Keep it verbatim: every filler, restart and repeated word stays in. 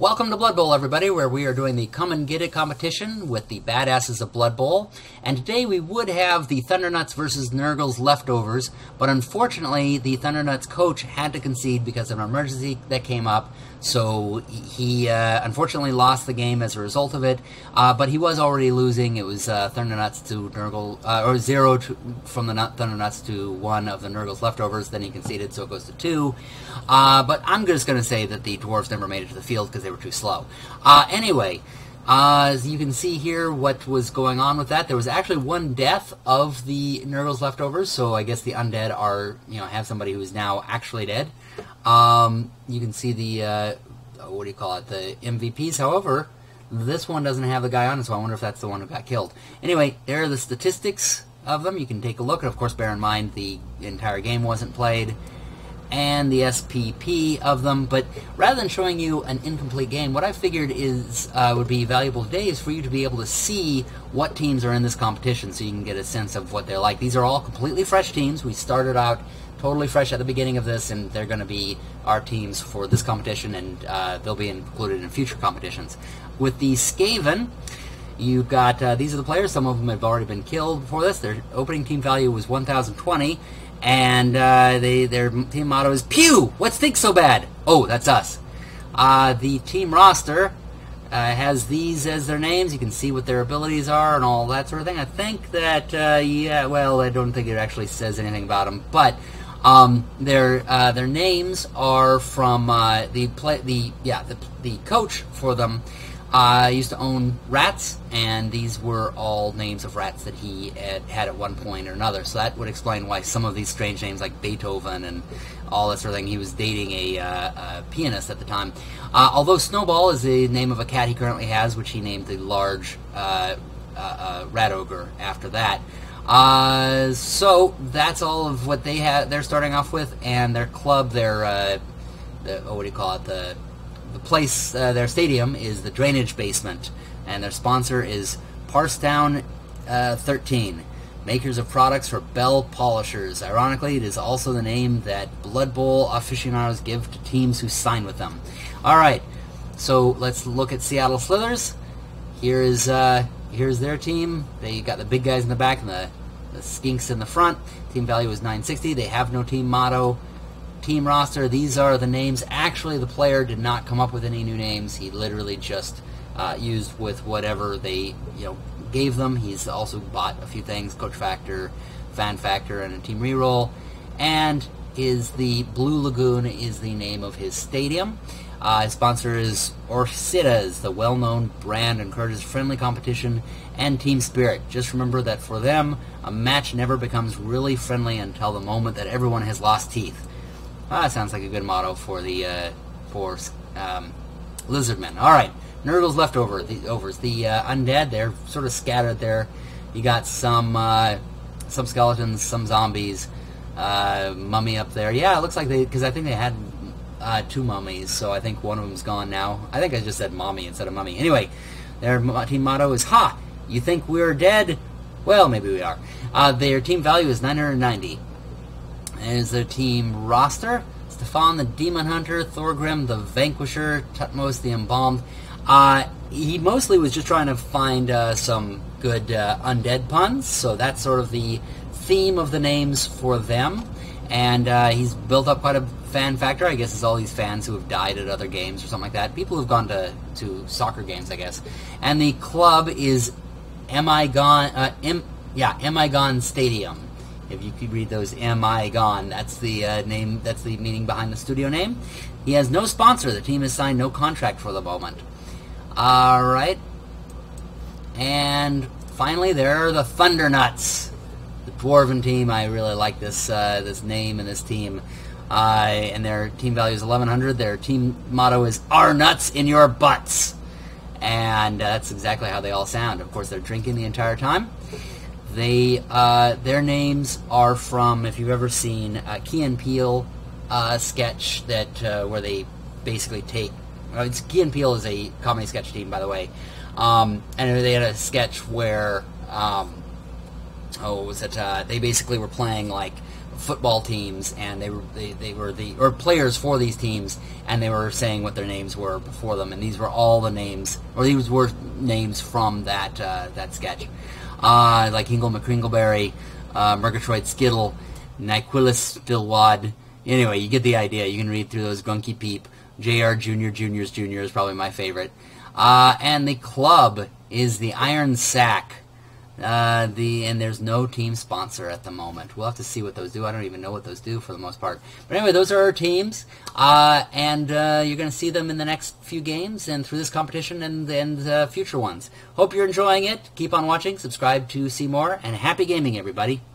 Welcome to Blood Bowl, everybody, where we are doing the Come and Get It competition with the Badasses of Blood Bowl. And today we would have the Thundernuts versus Nurgle's Leftovers, but unfortunately the Thundernuts coach had to concede because of an emergency that came up. So he uh, unfortunately lost the game as a result of it, uh, but he was already losing. It was uh, Thundernuts to Nurgle, uh, or zero to, from the Thundernuts to one of the Nurgle's Leftovers. Then he conceded, so it goes to two. Uh, but I'm just going to say that the Dwarves never made it to the field because they were too slow. Uh, anyway, uh, as you can see here what was going on with that, there was actually one death of the Nurgle's Leftovers, so I guess the undead are, you know, have somebody who is now actually dead. Um, you can see the, uh, what do you call it, the M V Ps. However, this one doesn't have the guy on it, so I wonder if that's the one who got killed. Anyway, there are the statistics of them. You can take a look, and of course bear in mind the entire game wasn't played, and the S P P of them. But rather than showing you an incomplete game, what I figured is uh, would be valuable today is for you to be able to see what teams are in this competition so you can get a sense of what they're like. These are all completely fresh teams. We started out totally fresh at the beginning of this, and they're going to be our teams for this competition, and uh, they'll be included in future competitions. With the Skaven, you've got, uh, these are the players. Some of them have already been killed before this. Their opening team value was one thousand twenty, and uh, they, their team motto is, Pew! What stinks so bad? Oh, that's us. Uh, the team roster uh, has these as their names. You can see what their abilities are and all that sort of thing. I think that, uh, yeah, well, I don't think it actually says anything about them, but Um, their uh, their names are from uh, the play the yeah the the coach for them uh, used to own rats, and these were all names of rats that he had, had at one point or another. So that would explain why some of these strange names like Beethoven and all that sort of thing. He was dating a, uh, a pianist at the time. Uh, although Snowball is the name of a cat he currently has, which he named the large uh, uh, uh, rat ogre after that. Uh, so that's all of what they have. They're starting off with, and their club, their uh, the, oh, what do you call it? The the place, uh, their stadium is the Drainage Basement, and their sponsor is Parstown uh, thirteen, makers of products for Bell Polishers. Ironically, it is also the name that Blood Bowl aficionados give to teams who sign with them. All right, so let's look at Seattle Slithers. Here is. Uh, Here's their team. They got the big guys in the back and the, the skinks in the front. Team value is nine sixty. They have no team motto. Team roster, these are the names. Actually, the player did not come up with any new names. He literally just uh, used with whatever they you know gave them. He's also bought a few things, Coach Factor, Fan Factor, and a team reroll. And is the Blue Lagoon is the name of his stadium. Uh, his sponsor is Orsitas, the well-known brand, encourages friendly competition and team spirit. Just remember that for them, a match never becomes really friendly until the moment that everyone has lost teeth. Ah, that sounds like a good motto for the uh, for um, Lizardmen. All right, Nurgle's Leftover, the overs. The uh, undead, they're sort of scattered there. You got some uh, some skeletons, some zombies, uh, mummy up there. Yeah, it looks like they, because I think they had Uh, two mummies, so I think one of them's gone now. I think I just said mommy instead of mummy. Anyway, their team motto is, Ha! You think we're dead? Well, maybe we are. Uh, their team value is nine hundred ninety. There's their team roster. Stefan the Demon Hunter, Thorgrim the Vanquisher, Tutmos the Embalmed. Uh, he mostly was just trying to find uh, some good uh, undead puns, so that's sort of the theme of the names for them. And uh, he's built up quite a fan factor. I guess it's all these fans who have died at other games or something like that. People who've gone to, to soccer games, I guess. And the club is Emigon, uh, M, yeah, Emigon Stadium. If you could read those, Emigon, that's the uh, name. That's the meaning behind the studio name. He has no sponsor. The team has signed no contract for the moment. All right. And finally, there are the Thundernuts. Dwarven team. I really like this uh, this name and this team. Uh, and their team value is eleven hundred. Their team motto is "Our nuts in your butts," and uh, that's exactly how they all sound. Of course, they're drinking the entire time. They uh, their names are from, if you've ever seen a Key and Peele uh, sketch that uh, where they basically take. Uh, it's, Key and Peele is a comedy sketch team, by the way, um, and they had a sketch where. Um, Oh, was it? Uh, they basically were playing like football teams, and they were they, they were the or players for these teams, and they were saying what their names were before them, and these were all the names, or these were names from that uh, that sketch, uh, like Hingle McCringleberry, uh, Murgatroyd Skittle, Nyquilus Stillwad. Anyway, you get the idea. You can read through those. Gunky Peep, J R Junior Juniors Junior is probably my favorite, uh, and the club is the Iron Sack. Uh, the and there's no team sponsor at the moment. We'll have to see what those do. I don't even know what those do for the most part. But anyway, those are our teams, uh, and uh, you're going to see them in the next few games and through this competition and and uh, future ones. Hope you're enjoying it. Keep on watching. Subscribe to see more, and happy gaming, everybody.